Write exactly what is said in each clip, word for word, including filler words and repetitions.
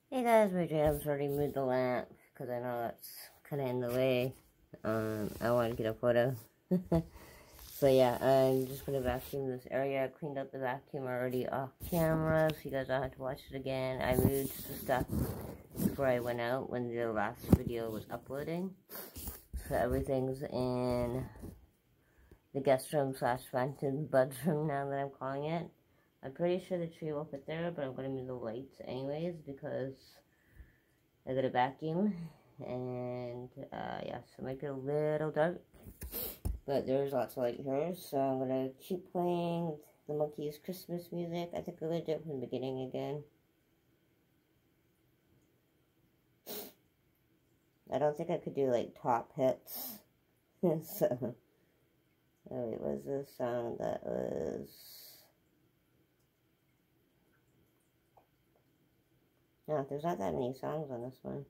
Hey guys, my job's already moved the lamp because I know that's kind of in the way. Um, I want to get a photo. So yeah, I'm just going to vacuum this area. I cleaned up the vacuum already off camera, so you guys don't have to watch it again. I moved the stuff before I went out when the last video was uploading. So everything's in the guest room slash Phantom Bud's room now that I'm calling it. I'm pretty sure the tree will fit there, but I'm going to move the lights anyways because I got a vacuum. And uh, yeah, so it might be a little dark, but there's lots of light here. So I'm going to keep playing the Monkeys' Christmas music. I think I'm going to do it from the beginning again. I don't think I could do like top hits. So, oh wait, what was this song that was? No, there's not that many songs on this one.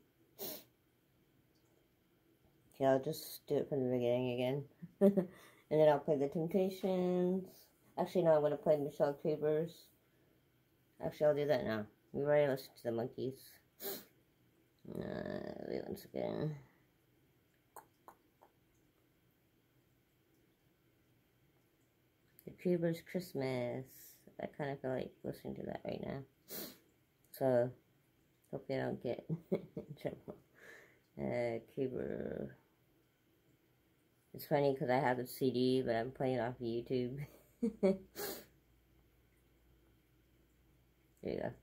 Okay, I'll just do it from the beginning again. And then I'll play the Temptations. Actually, no, I'm going to play Michelle Creeper's. Actually, I'll do that now. We already listened to the Monkeys. Uh, wait one second. The Creeper's Christmas. I kind of feel like listening to that right now. So, hopefully I don't get in trouble. Uh, Creeper. It's funny because I have the C D, but I'm playing off of YouTube. There you go.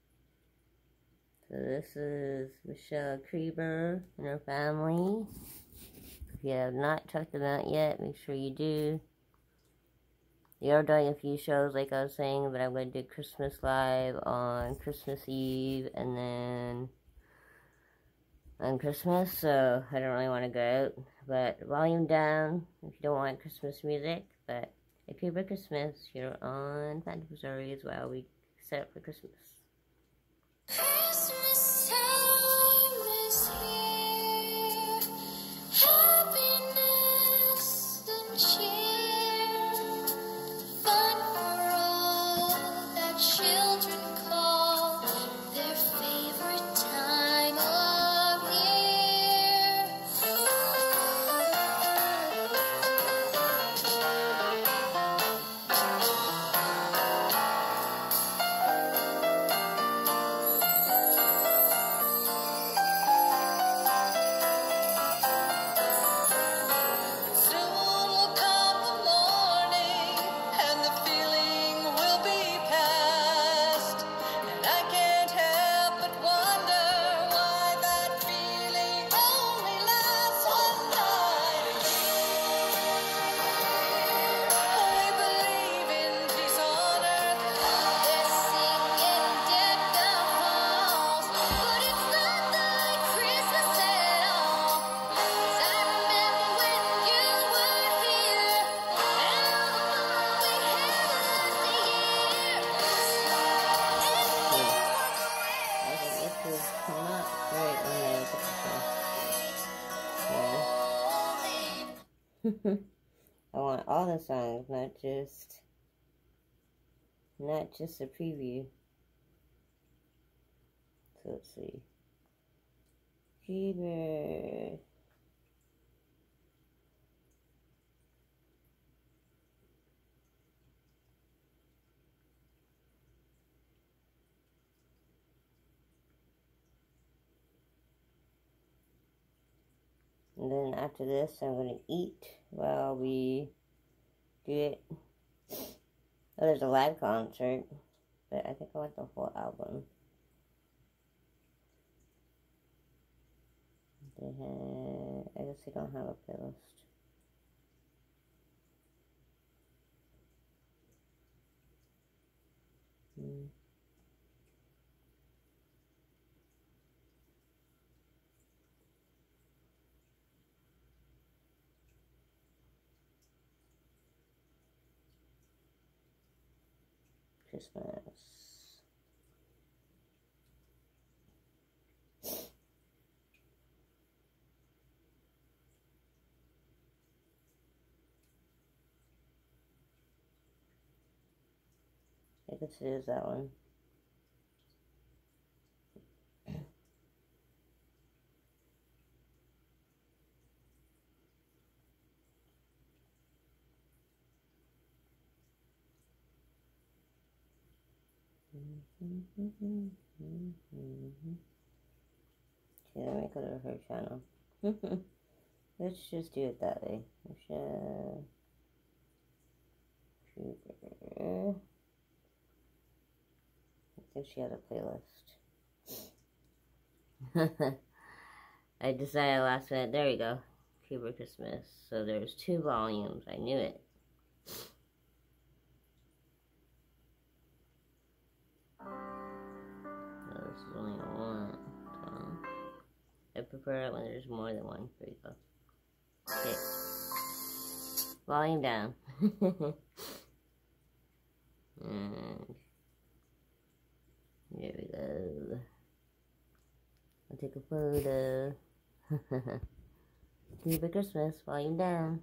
So this is Michelle Creeper and her family. If you have not checked them out yet, make sure you do. They are doing a few shows, like I was saying, but I'm going to do Christmas Live on Christmas Eve and then on Christmas, so I don't really want to go out. But volume down if you don't want Christmas music. But if you're for Christmas, you're on Phantom Stories while we set up for Christmas. Christmas time is here, happiness and cheer, fun for all that children call their favorite time of year. I want all the songs, not just, not just a preview. So let's see. Fever. And then after this, I'm going to eat while we do it. Oh, there's a live concert, but I think I want the whole album. They have, I guess they don't have a playlist. Hmm. Christmas. I guess it is that one. Okay, let me go to her channel. Let's just do it that way. Michelle Kruger. I think she had a playlist. I decided last minute. There we go. Kruger Christmas. So there's two volumes. I knew it. So this is only one. So I prefer it when there's more than one. There you go. Okay. Volume down. And there we go. I'll take a photo. Kruger Christmas, volume down.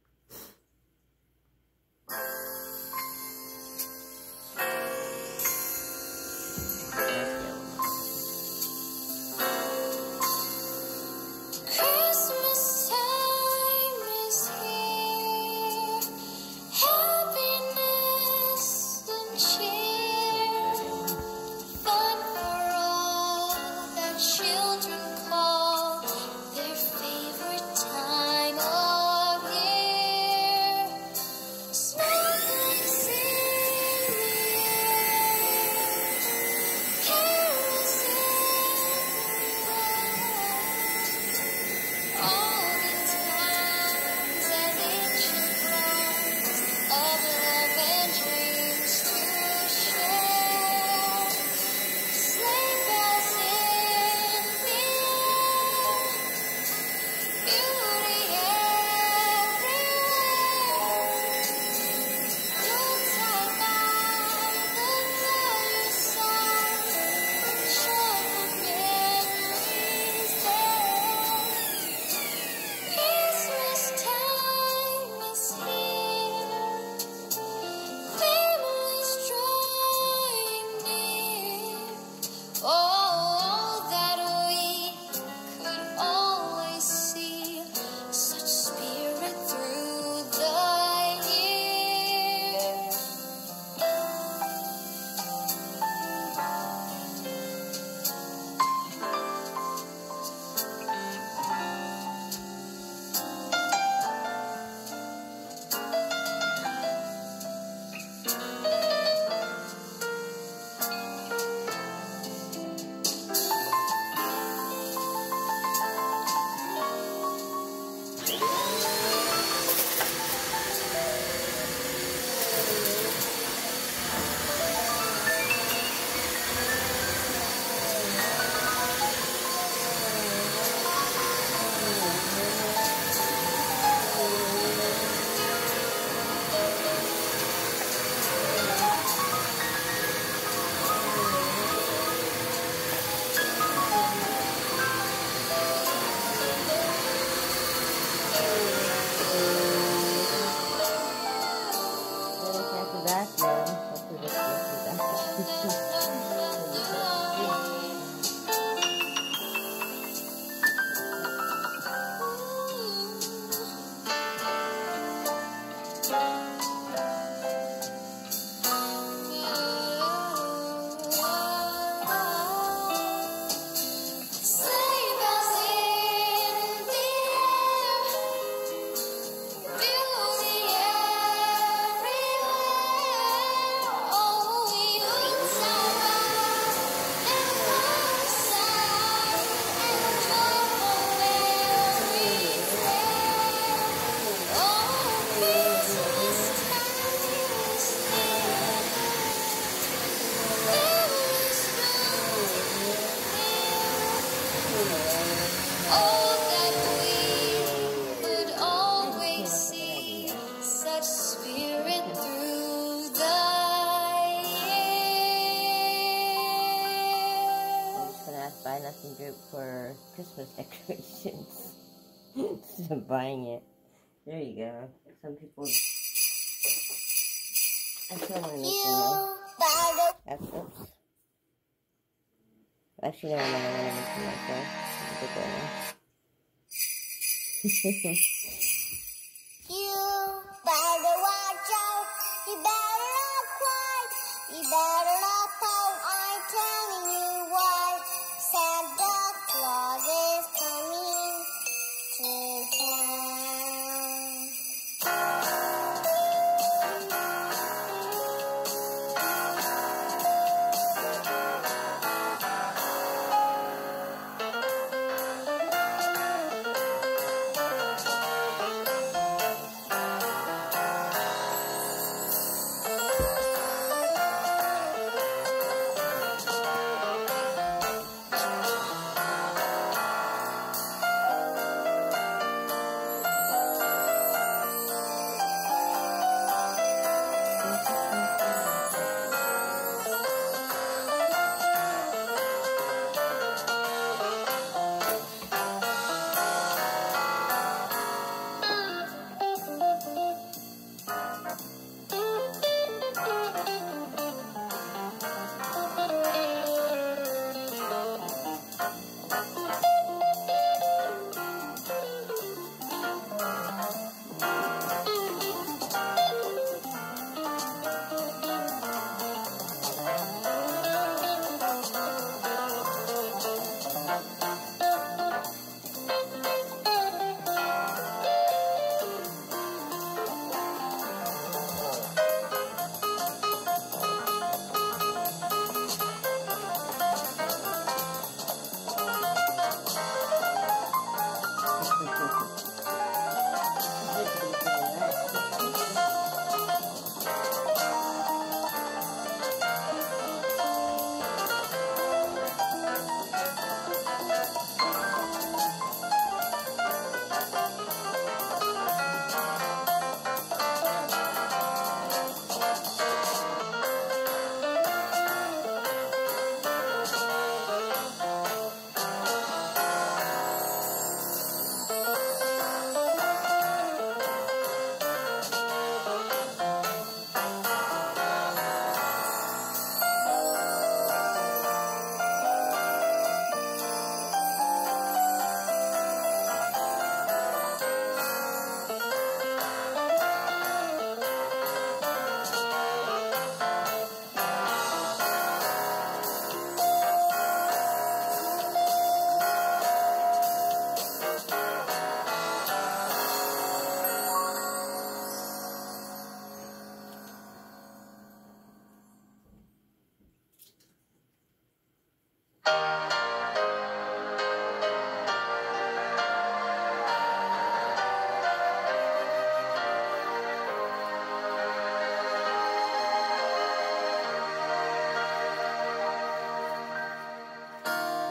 Group for Christmas decorations. Instead of buying it. There you go. Some people. I still want to make them. That's oops. Actually, never mind. I want to make them myself. You better watch out. You better not cry. You better not pout.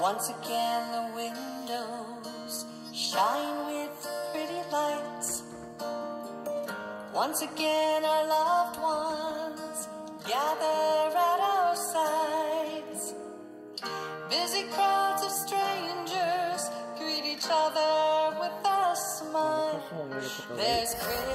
Once again the windows shine with pretty lights. Once again our loved ones gather at our sides. Busy crowds of strangers greet each other with a smile. There's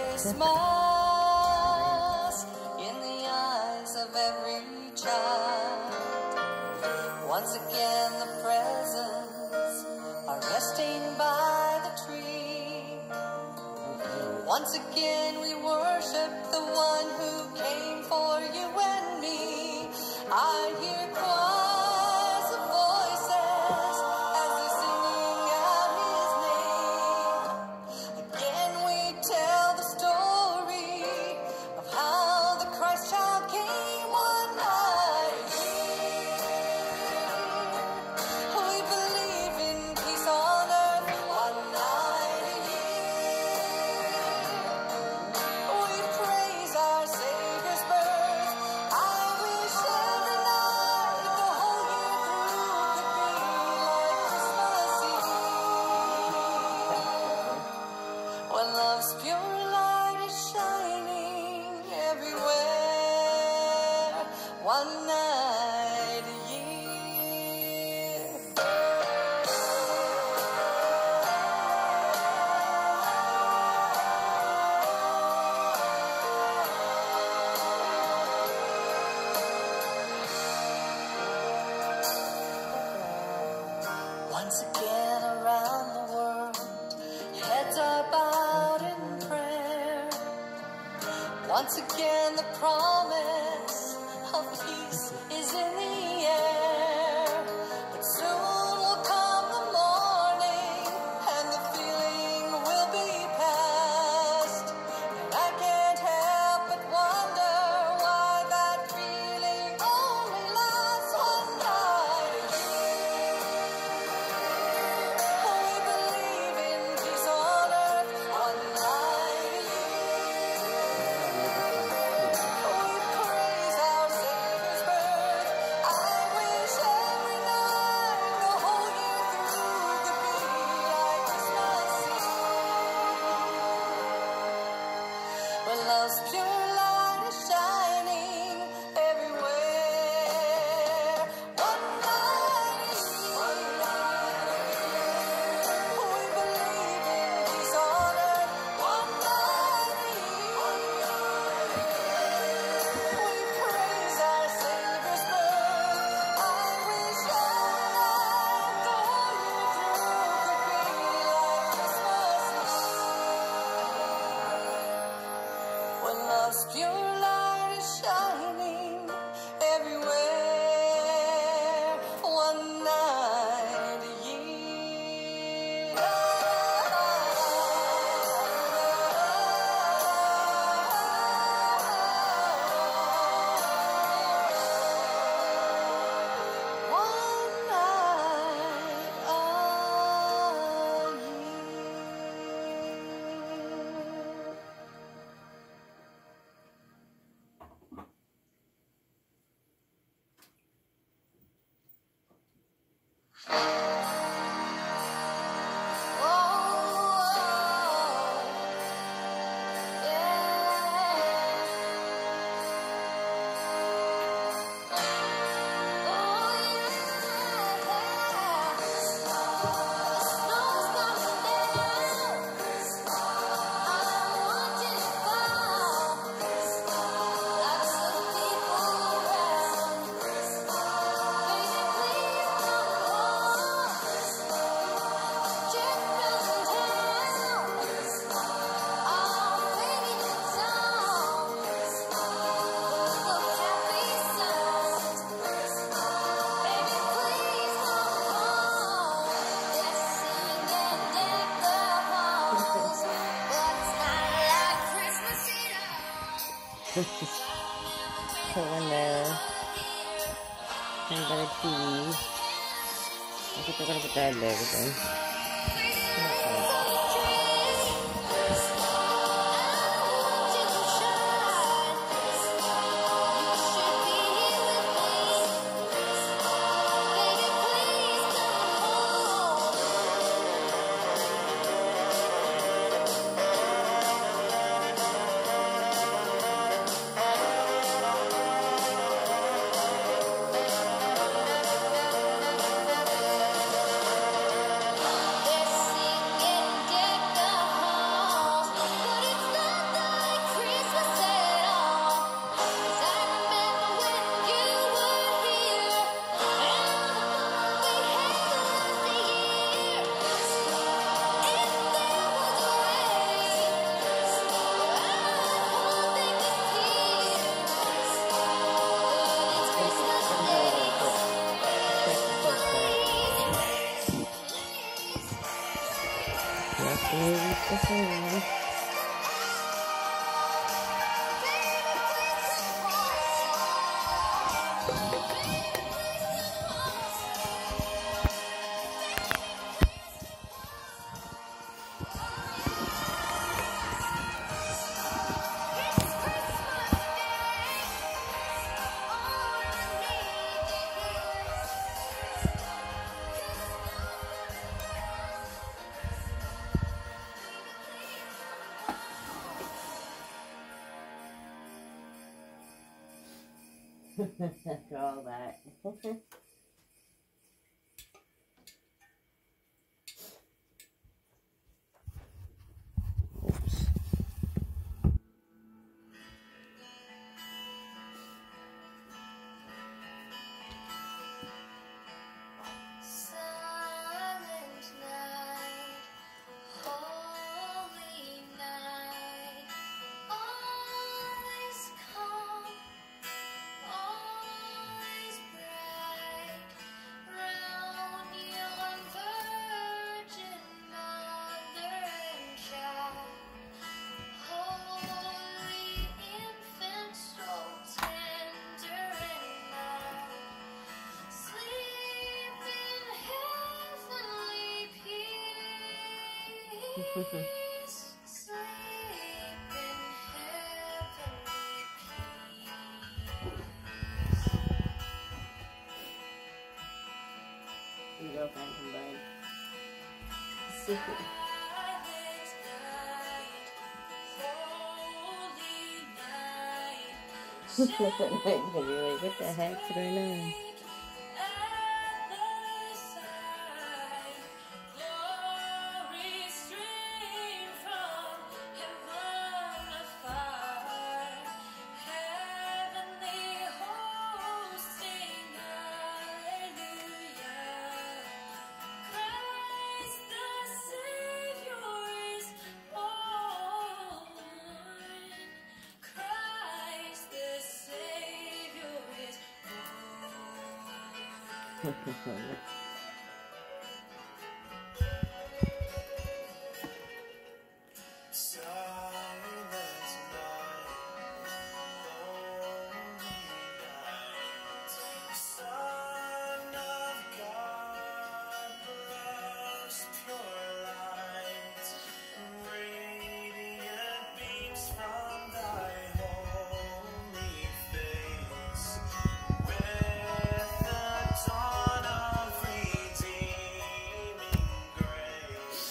Christmas in the eyes of every child. Once again the presents are resting by the tree. Once again we worship the one who came for you and me. I hear choirs of voices as they're singing out his name. Again we tell the story of how the Christ child came one night. We believe in peace on earth one night a year. We praise our Savior's birth. I wish every night the whole year through could be like Christmas Eve, when love's pure light is shining everywhere one night a year. Once again around the world, heads are bowed in prayer. Once again the promise of peace is in the air. But soon will come the morning and the feeling will be past. And I can't help but wonder why that feeling only lasts one night a year. We believe in peace on earth one night a year. We praise our Savior's birth. I wish every night the whole year through could be like Christmas Eve, when love's pure light is shining everywhere one night a year. We believe in peace on earth one night a year. We praise our Savior's birth. I wish every night the whole year through could be like Christmas Eve, when love's pure light is shining everywhere one night a year. One night a year. So when the and by the T V, I think we're gonna put that in there again. Baby, please come Nothing's the same. After all that. Oops. Silent night, holy night, all is calm, all is bright, round yon Virgin Mother and Child, holy infant, so tender and mild. Sleep in heavenly peace. Sleep in heavenly peace. You go find some bud. Silent night, holy night. You're like, what the heck's going on? At the side, glory stream from heaven afar. Heavenly hosts sing hallelujah. Christ the Savior is born. Christ the Savior is born. Silent night, holy night, Son of God, love's pure light, radiant beams from thy holy face, with the dawn of redeeming grace.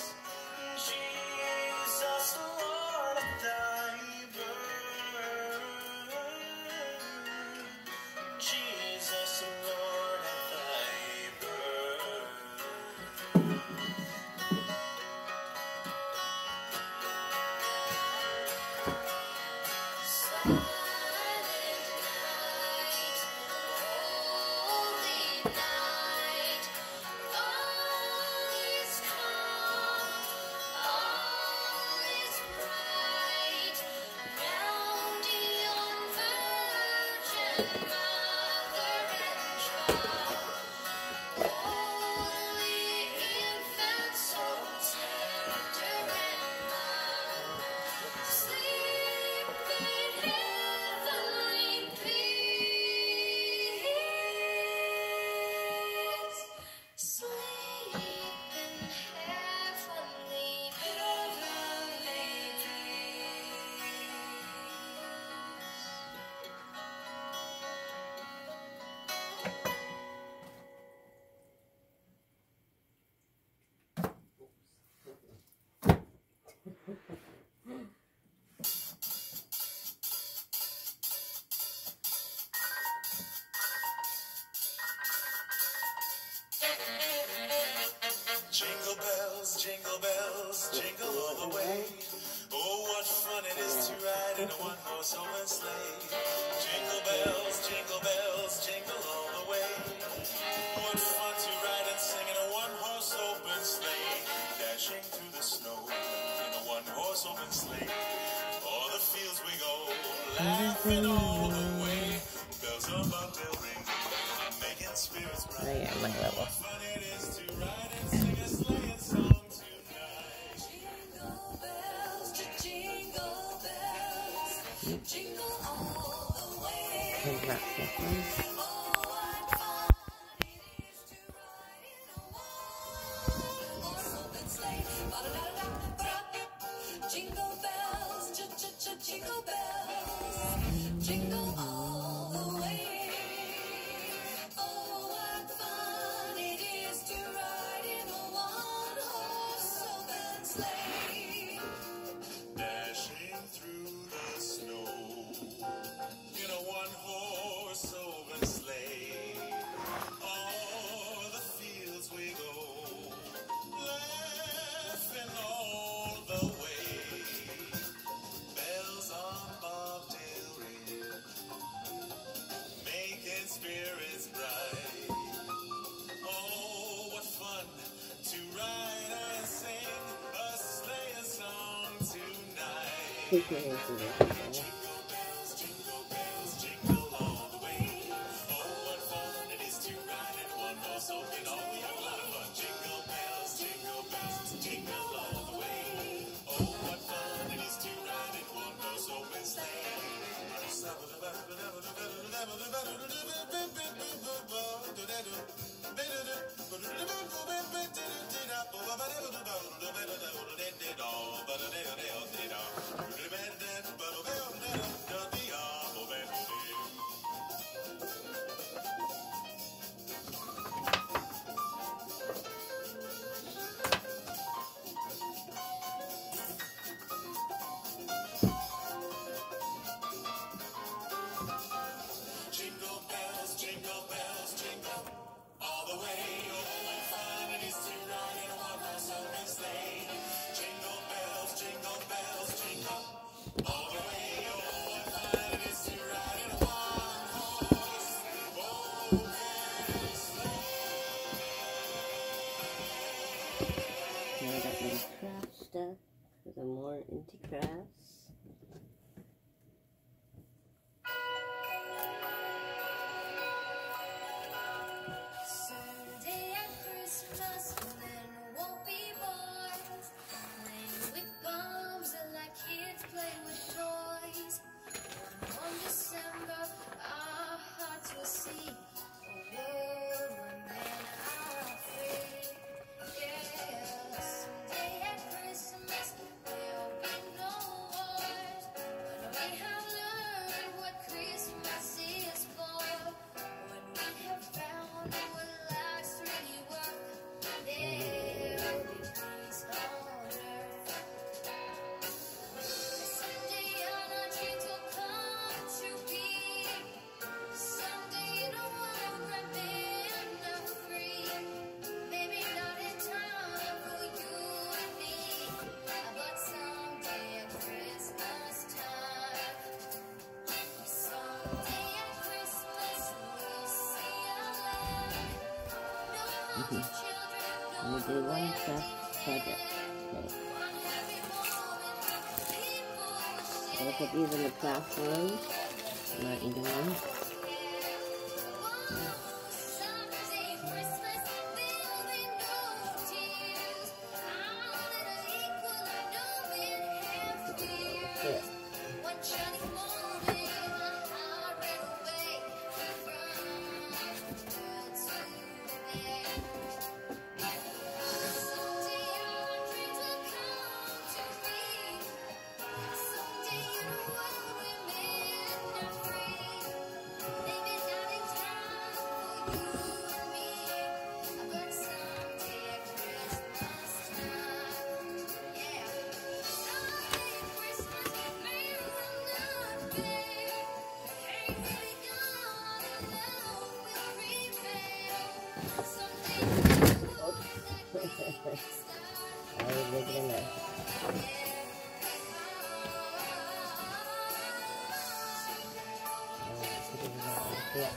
Jesus, Lord, at thy birth. Jesus, Lord, at thy birth. Silent night, holy night, all is calm, all is bright, round yon Virgin Mother and Child, holy infant, so tender and mild. Sleep in heavenly peace. Sleep in heavenly, heavenly Jingle bells, jingle bells, jingle all the way. Oh, what fun it is to ride in a one-horse open sleigh. Jingle bells, jingle bells, jingle all the way. What fun to ride and sing in a one-horse open sleigh. Dashing through the snow in a one-horse open sleigh. O'er the fields we go, laughing all the way. Bells are about to ring, making spirits bright. Oh yeah, my level. What fun it is to ride and sing a sleighing song tonight. sleigh, dashing through the snow in a one-horse open sleigh. O'er the fields we go, laughing all the way. Bells on bobtail ring, making spirits bright. Oh, what fun to ride and sing a sleighing song tonight. Jingle bells, jingle bells, jingle all the way. Oh, what fun it is to ride in a one-horse open. Oh, we have a lot of fun. Jingle bells, jingle bells, jingle all the way. Oh, what fun it is to ride in a one-horse open sleigh. Jingle bells, jingle bells, jingle all the way. Oh, what fun it is to ride in a one-horse open sleigh. Jingle bells, jingle bells, jingle all the way. Oh, what fun it is to ride in a one-horse open sleigh. Now I got little craft stuff because I'm more into crafts. Someday at Christmas, men won't be boys, playing with bombs like kids play with toys. On December, our hearts will see a world where men are free. Yeah, someday at Christmas, there'll be no wars, when we have learned what Christmas is for. When we have found what life's really worth, there'll be peace on earth. Someday all our dreams will come to be. Someday in a world where men are free. Maybe not in time for you and me, but someday at Christmas time. Someday at Christmas we'll see a land. No hungry children, I'm no gonna do one craft waiting project hand. today. One happy moment, people will I look at these in the classroom, not either one. someday Christmas there'll be no tears. Our little equal no men have fears. One shining moment, my heart ran away from the world today. Someday our dreams will come to be. Someday in a world where men are free. Maybe not in time for you and me, but someday at Christmas time. Yeah. Someday at Christmas, may will not fail. Ain't really gonna love will prevail. Someday the world that we start. I was looking in there. Yeah.